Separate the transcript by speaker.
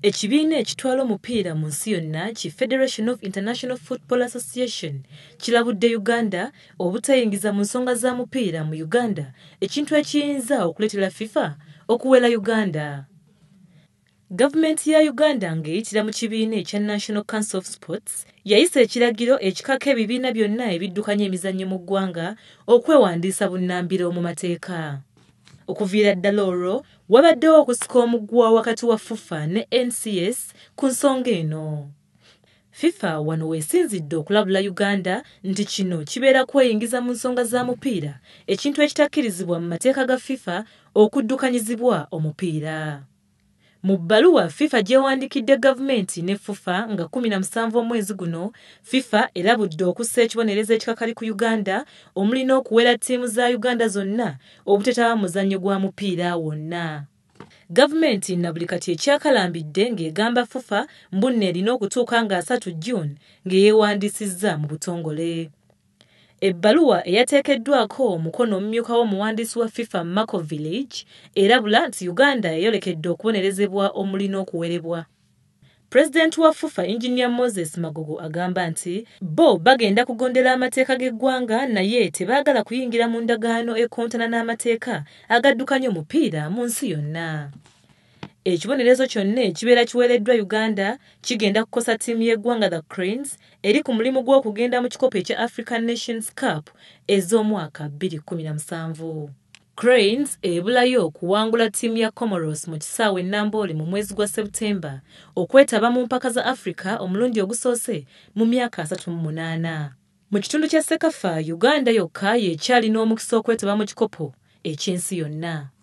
Speaker 1: Ekibiina ekitwala omupiira mu nsi yonna ki Federation of International Football Association kirabudde Uganda obuteyingiza mu nsonga za mupiira mu Uganda ekintu ekiyinza okuleetera Fifa okuwera Uganda. Gavumenti ya Uganda ng'eyitira mu kibiina ekya National Council of Sports yayisa ekiragiro ekikaka ebibiina byonna ebiddukanya emizannyo mu ggwanga okwewandiisa bunnambiro mu mateeka. Okuviira ddala olwo wabaddewo okusika omuggwa wakati wa Fifa ne NCS ku nsonga eno. Fifa wano weesinzidde okulabula Uganda nti kino kibeera kweyingiza mu nsonga za mupiira, ekintu ekitakkirizibwa mu mateeka ga Fifa okuddukanyizibwa omupiira. Mu bbaluwa FIFA gy'ewandiikidde gavumenti ne FIFA nga 17 omwezi guno, FIFA erabudde okussa ekibonerezo ekikakali ku Uganda omuli n'okuwera ttiimu za Uganda zonna obutetaba muzannyo gwa mupiira wonna. Gavumenti na buli kati ekyakalambidde ng'egamba FIFA mbunne erina okutuuka nga 3 June ng'eyeewandiisizza mu butongole. Ebbaluwa eyateekeddwako omukono omumyuka w'omuwandiisi wa FIFA Marco Village erabula nti Uganda eyolekedde okubonerezebwa omuli n'okuwerebwa. Pulezidenti wa FIFA Engineer Moses Magogo agamba nti bo bagenda kugondera amateeka g'eggwanga naye tebaagala kuyingira mu ndagaano ekontana n'amateeka agaddukanya omupiira mu nsi yonna. Ekibonerezo kyonna ekibeera kiweereddwa Uganda kigenda kukosa ttiimu y'eggwanga The Cranes eri ku mulimu gw'okugenda mu kikopo ekya African Nations Cup ez'omwaka 2017. Cranes ebulayo okuwangula ttiimu ya Comoros mu kisaawe e Namboole mu mwezi gwa Septemba okwetaba mu mpaka za Africa omulundi ogusoose mu myaka 38. Mu kitundu kya Sekafa, Uganda yokka y'ekyalina omukisa okwetaba mu kikopo eky'ensi yonna.